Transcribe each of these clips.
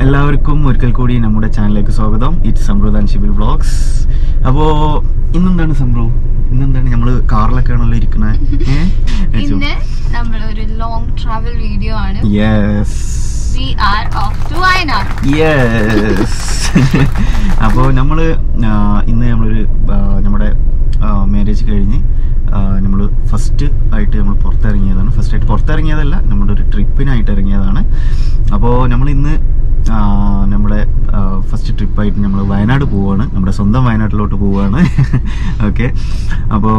എല്ലാവർക്കും ഒരിക്കൽ കൂടി നമ്മുടെ ചാനലിലേക്ക് സ്വാഗതം. ഇറ്റ്സ് സംബ്രദാൻ ഷിബിൽ വ്ളോഗ്സ്. അപ്പോൾ ഇന്നെന്താണ് സംഭവം? ഇന്നെന്താണ് നമ്മൾ കാറിലൊക്കെയാണല്ലോ ഇരിക്കുന്നത്. ഇന്ന് നമ്മളൊരു ലോങ് ട്രാവൽ വീഡിയോ ആണ്. Yes, we are off to Wayanad. Yes. അപ്പോൾ നമ്മള് ഇന്ന് നമ്മളൊരു നമ്മുടെ മാരേജ് കഴിഞ്ഞ് നമ്മൾ ഫസ്റ്റ് ആയിട്ട് നമ്മൾ പുറത്തിറങ്ങിയതാണ്. ഫസ്റ്റായിട്ട് പുറത്തിറങ്ങിയതല്ല, നമ്മുടെ ഒരു ട്രിപ്പിനായിട്ട് ഇറങ്ങിയതാണ്. അപ്പോൾ നമ്മൾ ഇന്ന് നമ്മുടെ ഫസ്റ്റ് ട്രിപ്പായിട്ട് നമ്മൾ വയനാട് പോവുകയാണ്. നമ്മുടെ സ്വന്തം വയനാട്ടിലോട്ട് പോവുകയാണ്. ഓക്കെ, അപ്പോൾ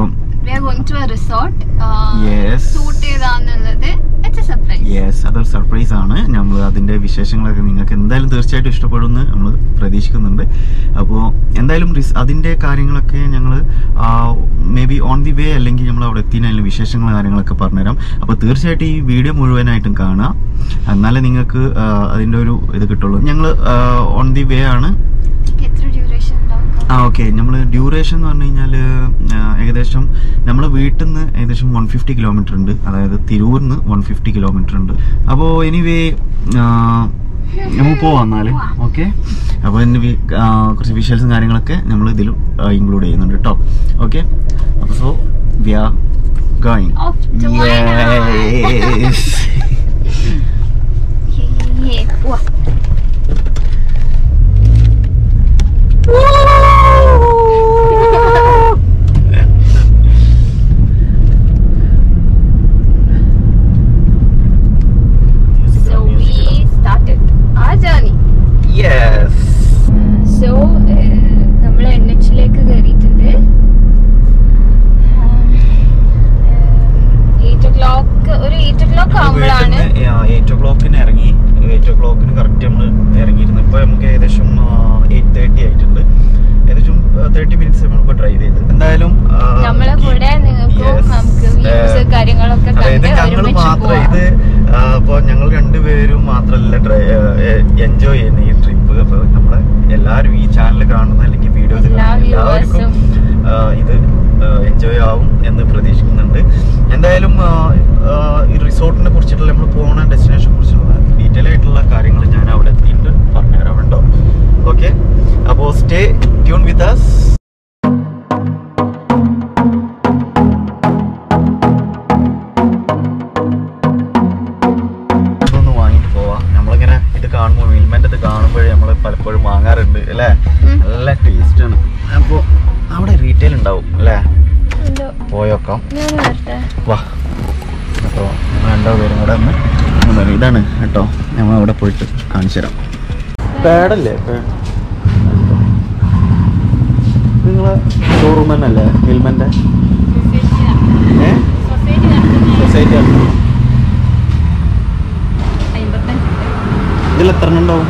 അതൊരു സർപ്രൈസ് ആണ്. നമ്മൾ അതിന്റെ വിശേഷങ്ങളൊക്കെ നിങ്ങൾക്ക് എന്തായാലും തീർച്ചയായിട്ടും ഇഷ്ടപ്പെടുമെന്ന് നമ്മൾ പ്രതീക്ഷിക്കുന്നുണ്ട്. അപ്പോൾ എന്തായാലും അതിന്റെ കാര്യങ്ങളൊക്കെ ഞങ്ങൾ maybe on the way അല്ലെങ്കിൽ നമ്മൾ അവിടെ എത്തിയതിനുള്ള വിശേഷങ്ങളും കാര്യങ്ങളൊക്കെ പറഞ്ഞുതരാം. അപ്പോൾ തീർച്ചയായിട്ടും ഈ വീഡിയോ മുഴുവനായിട്ടും കാണുക, എന്നാലേ നിങ്ങൾക്ക് അതിന്റെ ഒരു ഇത് കിട്ടുള്ളൂ. ഞങ്ങൾ ഓൺ ദി വേ ആണ്. ഓക്കെ, നമ്മൾ ഡ്യൂറേഷൻ എന്ന് പറഞ്ഞു കഴിഞ്ഞാൽ ഏകദേശം നമ്മളെ വീട്ടിൽ നിന്ന് ഏകദേശം 150 കിലോമീറ്റർ ഉണ്ട്. അതായത് തിരൂരിന്ന് 150 കിലോമീറ്റർ ഉണ്ട്. അപ്പോൾ എനിവേ നമുക്ക് പോവാം എന്നാല്. ഓക്കെ, അപ്പോൾ കുറച്ച് വിഷ്വൽസും കാര്യങ്ങളൊക്കെ നമ്മൾ ഇതിൽ ഇൻക്ലൂഡ് ചെയ്യുന്നുണ്ട് കേട്ടോ. ഓക്കെ, അപ്പോൾ സോ വി ആർ ഗോയിങ്. ഇറങ്ങി 8 o'clock കറക്റ്റ് നമ്മൾ ഇറങ്ങിയിരുന്നു. ഇപ്പൊ നമുക്ക് ഏകദേശം 8:30 ആയിട്ടുണ്ട്. ഏകദേശം 30 മിനിറ്റ്സ് നമ്മളിപ്പോ ഡ്രൈവ് ചെയ്ത്. എന്തായാലും ഞങ്ങൾ മാത്രം ഇത് ഇപ്പൊ ഞങ്ങൾ രണ്ടുപേരും മാത്രല്ല എൻജോയ് ചെയ്യുന്ന ഈ ട്രിപ്പ്. അപ്പൊ നമ്മളെ എല്ലാവരും ഈ ചാനൽ കാണുന്ന അല്ലെങ്കിൽ വീഡിയോസ് എല്ലാവർക്കും ഇത് എൻജോയ് ആവും എന്ന് പ്രതീക്ഷിക്കുന്നുണ്ട്. എന്തായാലും ഈ റിസോർട്ടിനെ കുറിച്ചിട്ടുള്ള നമ്മൾ പോകുന്ന ഡെസ്റ്റിനേഷനെ കുറിച്ചുള്ള ഡീറ്റെയിൽ ആയിട്ടുള്ള കാര്യങ്ങൾ ഞാൻ അവിടെ എത്തിയിട്ട് പറഞ്ഞുതരാം കേട്ടോ. ഓക്കെ, അപ്പോൾ സ്റ്റേ ട്യൂൺ വിത്ത് us. ഇതൊന്ന് വാങ്ങിട്ട് പോവാം. നമ്മളിങ്ങനെ ഇത് കാണുമ്പോൾ മിൽമൻ്റെ ഇത് കാണുമ്പോഴേ നമ്മൾ പലപ്പോഴും വാങ്ങാറുണ്ട് അല്ലേ. നല്ല ടേസ്റ്റാണ്. അപ്പോൾ അവിടെ റീറ്റെയിൽ ഉണ്ടാവും അല്ലേ, പോയോക്കാം വാ. അപ്പോൾ രണ്ടോ പേരും കൂടെ ഒന്ന് ഇതാണ് കേട്ടോ, നമ്മൾ അവിടെ പോയിട്ട് കാണിച്ചു തരാം. പാഡല്ലേ, നിങ്ങളെ ഷോറൂം തന്നെ അല്ലേ മിൽമൻ്റെ? സൊസൈറ്റി ആണ്. ഇതിൽ എത്ര ഉണ്ടാവും?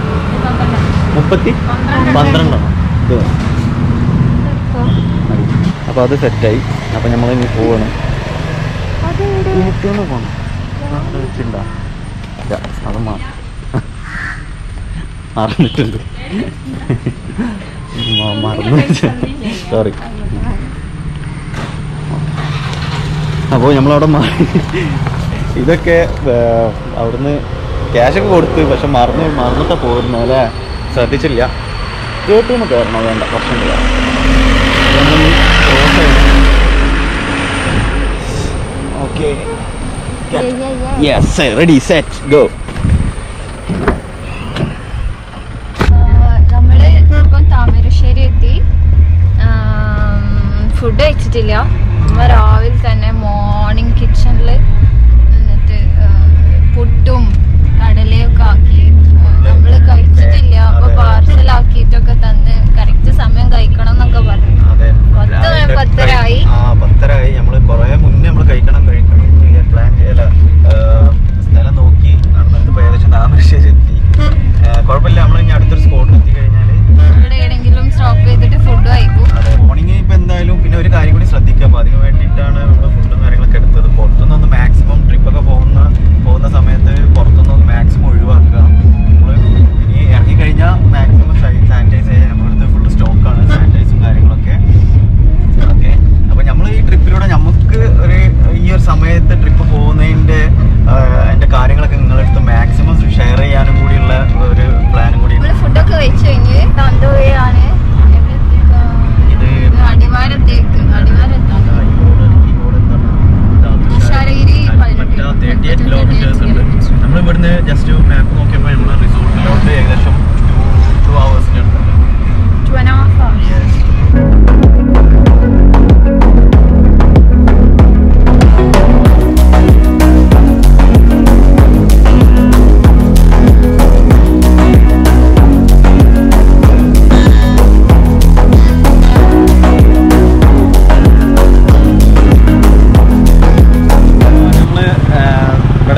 12 ഇത്. അപ്പോൾ അത് സെറ്റായി. അപ്പോൾ നമ്മൾ ഇനി പോവാണ്. പോകണം വെച്ചിട്ടുണ്ടോ? അത് മറന്നിട്ടുണ്ട്. മറന്നു, സോറി. അപ്പോൾ നമ്മളവിടെ ഇതൊക്കെ അവിടുന്ന് ക്യാഷൊക്കെ കൊടുത്ത്, പക്ഷെ മറന്നിട്ടാ പോരുന്നു അല്ലേ, ശ്രദ്ധിച്ചില്ല. കേട്ടൊന്ന് കയറണോ? വേണ്ട, പ്രശ്നമില്ല. Okay, yes, ready, set, go. നമ്മള് ഇപ്പം താമരശ്ശേരി എത്തി. ഫുഡ് കഴിച്ചിട്ടില്ല. നമ്മൾ രാവിലെ തന്നെ മോർണിംഗ് കിച്ചണിൽ എന്നിട്ട് പുട്ടും കടലയൊക്കെ ആക്കി നമ്മൾ കഴിച്ചിട്ടില്ല. അപ്പൊ പാർസലാക്കിയിട്ടൊക്കെ തന്ന് കറക്റ്റ് സമയം കഴിക്കണം എന്നൊക്കെ പറഞ്ഞു. 10:10 നമ്മള് കുറെ മുന്നേ നമ്മള് കഴിക്കണം പ്ലാൻ ചെയ്യല സ്ഥലം നോക്കി നടന്നിട്ട് ഏകദേശം താമരശ്ശേരി എത്തി. കുഴപ്പമില്ല, നമ്മൾ ഇനി അടുത്തൊരു സ്പോട്ടിൽ എത്തി കഴിഞ്ഞാൽ ഇവിടെ എവിടെയെങ്കിലും സ്റ്റോപ്പ് ചെയ്തിട്ട് ഫുഡ് കഴിക്കും. അതെ, മോർണിംഗ് ഇപ്പൊ എന്തായാലും. പിന്നെ ഒരു കാര്യം കൂടി ശ്രദ്ധിക്കാം, അപ്പൊ അതിന് വേണ്ടിയിട്ടാണ് നമ്മൾ ഫുഡും കാര്യങ്ങളൊക്കെ എടുത്തത്. പുറത്തുനിന്നൊന്ന് മാക്സിമം ട്രിപ്പൊക്കെ പോകുന്ന സമയത്ത് പുറത്തുനിന്നൊന്ന് മാക്സിമം ഒഴിവാക്കുക. നമ്മൾ ഇനി ഇറങ്ങിക്കഴിഞ്ഞാൽ മാക്സിമം സാനിറ്റൈസ് ചെയ്യാൻ നമ്മളടുത്ത് ഫുൾ സ്റ്റോക്കാണ് സാനിറ്റൈസും കാര്യങ്ങളും.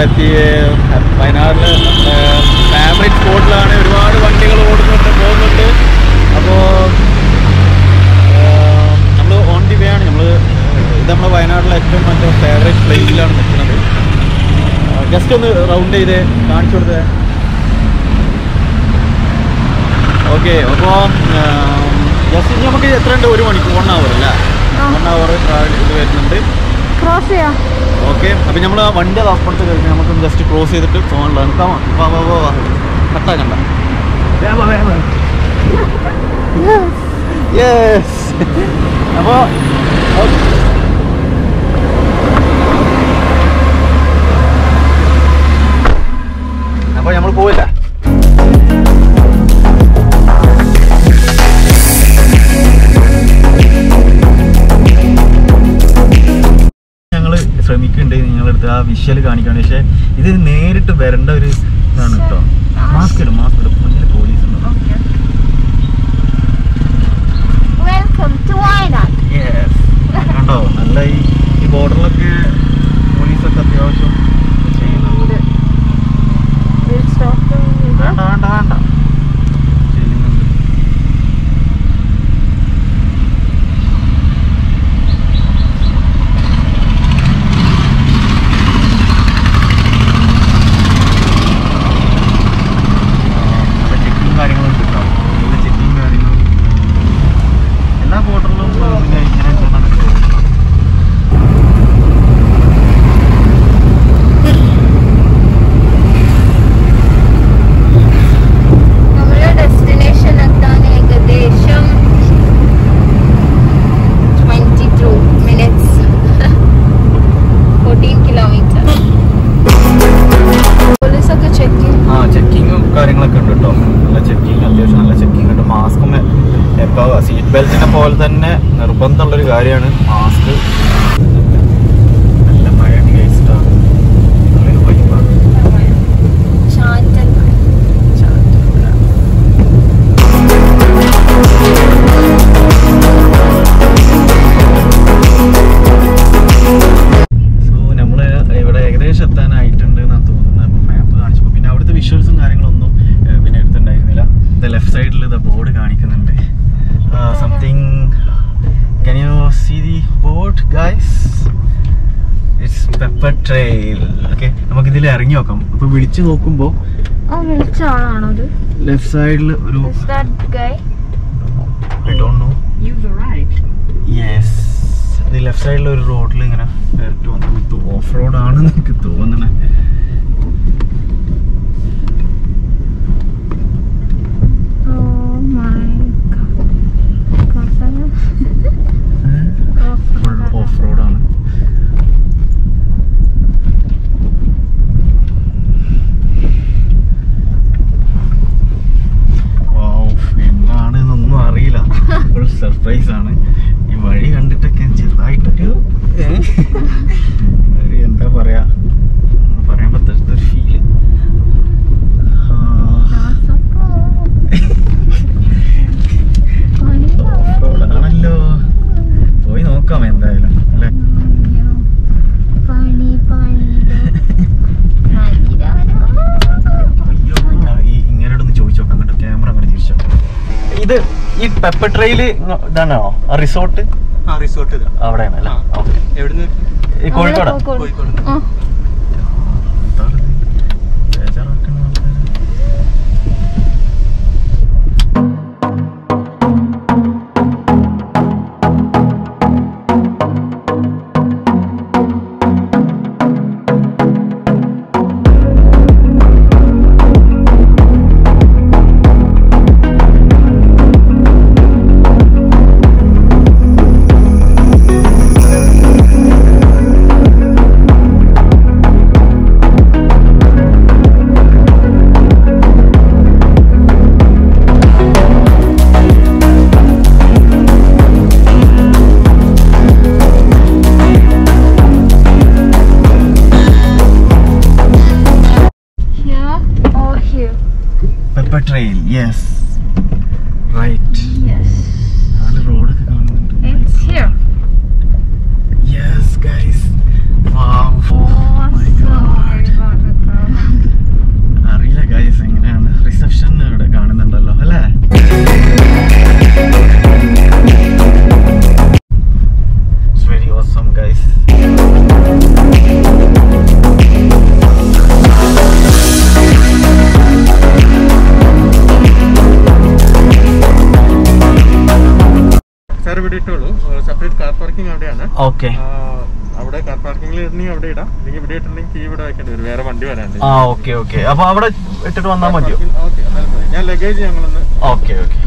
എത്തി വയനാട്ടിൽ ഫേവറേറ്റ് സ്പോട്ടിലാണ്. ഒരുപാട് വണ്ടികൾ ഓടുന്നുണ്ട്, പോകുന്നുണ്ട്. അപ്പോൾ നമ്മൾ ഓൺ ദി വേ ആണ്. ഇത് നമ്മുടെ വയനാട്ടിലെ ഏറ്റവും മറ്റേ ഫേവറേറ്റ് പ്ലേസിലാണ് നിൽക്കുന്നത്. ജസ്റ്റ് ഒന്ന് റൗണ്ട് ചെയ്ത് കാണിച്ചു കൊടുത്തേ. ഓക്കെ, അപ്പോൾ ജസ്റ്റ് ഇനി നമുക്ക് എത്ര ഉണ്ട്? 1 മണിക്കൂർ, 1 അവർ അല്ലേ? 1 അവർ ഇത് വരുന്നുണ്ട്. ക്രോസ് ചെയ്യാം. ഓക്കെ, അപ്പം നമ്മൾ ആ വണ്ടി അത് അപ്പുറത്ത് കഴിഞ്ഞാൽ നമുക്ക് ജസ്റ്റ് ക്രോസ് ചെയ്തിട്ട് ഫോണിൽ നിൽക്കാമോ? വാ കട്ടാക്കണ്ട. യെസ്. അപ്പോൾ നമ്മൾ പോയില്ല. ശ്രമിക്കുന്നുണ്ട് നിങ്ങളടുത്ത് ആ വിഷ്വൽ കാണിക്കാൻ. പക്ഷെ ഇത് നേരിട്ട് വരേണ്ട ഒരു ഇതാണ് കേട്ടോ. മാസ്ക് ഇടും മുന്നിൽ പോലീസ് ഉണ്ട്. കണ്ടോ, നല്ല ഈ ബോർഡറിലൊക്കെ പോലീസൊക്കെ അത്യാവശ്യം ചെയ്യുന്നുണ്ട്. വേണ്ട ചെയ്യുന്നുണ്ട്. എല്ലാ ബോർഡറിലും ഇങ്ങനെ ചെക്കിങ്ങും കാര്യങ്ങളൊക്കെ ഉണ്ട് കേട്ടോ. നല്ല ചെക്കിങ്, അത്യാവശ്യം നല്ല ചെക്കിങ് ഉണ്ട്. മാസ്കും ഇപ്പോൾ സീറ്റ് ബെൽറ്റിനെ പോലെ തന്നെ നിർബന്ധമുള്ളൊരു കാര്യമാണ് മാസ്ക്. നല്ല മഴ ടേസ്റ്റാണ്. നല്ലൊരു വൈബാണ്. എത്താനായിട്ടുണ്ട് എന്നാണ് തോന്നുന്നത്. മാപ്പ് കാണിച്ചപ്പോൾ പിന്നെ അവിടുത്തെ വിഷ്വൽസും കാര്യങ്ങളൊന്നും പിന്നെ എടുത്തിട്ടുണ്ടായിരുന്നില്ല. ലെഫ്റ്റ് സൈഡിൽ ഇത് ബോർഡ് കാണിക്കുന്നുണ്ട്. Something, can you see the board guys? It's Pepper Trail. Okay, നമുക്ക് ഇതിൽ ഇറങ്ങി നോക്കാം. അപ്പോൾ വിളിച്ചു നോക്കുമ്പോൾ വിളിച്ച ആളാണോ ഇത്? ലെഫ്റ്റ് സൈഡിൽ ഒരു I don't know. You've arrived. Yes. ഇത് ലെഫ്റ്റ് സൈഡിൽ ഒരു റോഡിൽ ഇങ്ങനെ ഡയറക്റ്റ് വന്നു. ഓഫ് റോഡ് ആണെന്ന് എനിക്ക് തോന്നണേ. ഓഫ് റോഡാണ്. എന്താണെന്നൊന്നും അറിയില്ല. ഒരു സർപ്രൈസ് ആണ്. ഈ വഴി കണ്ടിട്ടൊക്കെ ചെറുതായിട്ടൊരു എന്താ പറയാ, പറയാൻ പറ്റാത്തൊരു ഫീല്. ആണല്ലോ, പോയി നോക്കാം എന്തായാലും അല്ലേ. ഇങ്ങനെയൊന്ന് ചോദിച്ചു നോക്കാം കേട്ടോ. ക്യാമറ അങ്ങനെ തിരിച്ചോ. ഇത് ഈ പെപ്പർ ട്രെയില് ഇതാണോ ആ റിസോർട്ട്? റിസോർട്ട് അവിടെയാണല്ലേ? എവിടുന്ന്? Kozhikode. Pepper Trail, yes. Right. Yes. It's here. Yes, guys. Wow. Oh my God. ബസ്സാർ ഇവിടെ ഇട്ടുള്ളൂ. സെപ്പറേറ്റ് കാർ പാർക്കിംഗ് അവിടെയാണ്. ഓക്കെ, അവിടെ കാർ പാർക്കിംഗിൽ ഇടണമെങ്കിൽ അവിടെ ഇടാം, അല്ലെങ്കിൽ ഇവിടെ ഇട്ടിട്ടുണ്ടെങ്കിൽ കീ ഇവിടെ വെക്കേണ്ടി വരും, വേറെ വണ്ടി വരാണ്ട്. Okay okay. അപ്പൊ അവിടെ ഇട്ടിട്ട് വന്നാൽ മതിയോ? ഓക്കെ, ഞാൻ ലഗേജ് ഞങ്ങളൊന്ന്. Okay okay.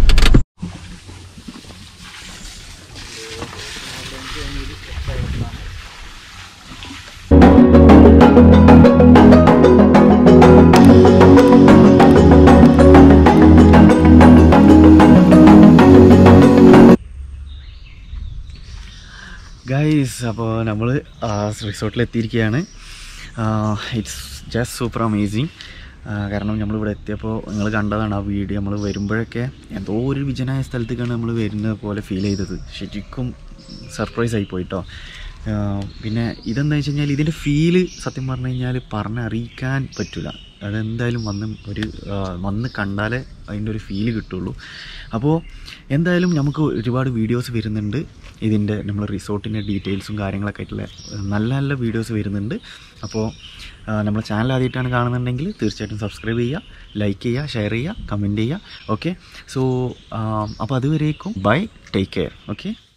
ഗൈസ്, അപ്പോൾ നമ്മൾ റിസോർട്ടിൽ എത്തിയിരിക്കുകയാണ്. It's just super amazing. കാരണം നമ്മളിവിടെ എത്തിയപ്പോൾ നിങ്ങൾ കണ്ടതാണ് ആ വീഡിയോ. നമ്മൾ വരുമ്പോഴൊക്കെ എന്തോ ഒരു വിജനായ സ്ഥലത്തേക്കാണ് നമ്മൾ വരുന്നത് പോലെ ഫീൽ ചെയ്തത്. ശരിക്കും സർപ്രൈസ് ആയിപ്പോയിട്ടോ. പിന്നെ ഇതെന്താ വെച്ച് കഴിഞ്ഞാൽ ഇതിൻ്റെ ഫീല് സത്യം പറഞ്ഞു കഴിഞ്ഞാൽ പറഞ്ഞറിയിക്കാൻ പറ്റില്ല. അതെന്തായാലും വന്ന് കണ്ടാലേ അതിൻ്റെ ഒരു ഫീല് കിട്ടുള്ളൂ. അപ്പോൾ എന്തായാലും നമുക്ക് ഒരുപാട് വീഡിയോസ് വരുന്നുണ്ട്. ഇതിൻ്റെ നമ്മൾ റിസോർട്ടിൻ്റെ ഡീറ്റെയിൽസും കാര്യങ്ങളൊക്കെ ആയിട്ടുള്ള നല്ല നല്ല വീഡിയോസ് വരുന്നുണ്ട്. അപ്പോൾ നമ്മളെ ചാനൽ ആദ്യമായിട്ടാണ് കാണുന്നുണ്ടെങ്കിൽ തീർച്ചയായിട്ടും സബ്സ്ക്രൈബ് ചെയ്യുക, ലൈക്ക് ചെയ്യുക, ഷെയർ ചെയ്യുക, കമൻറ്റ് ചെയ്യുക. ഓക്കെ, സോ അപ്പോൾ അതുവരേക്കും ബൈ, ടേക്ക് കെയർ. ഓക്കെ.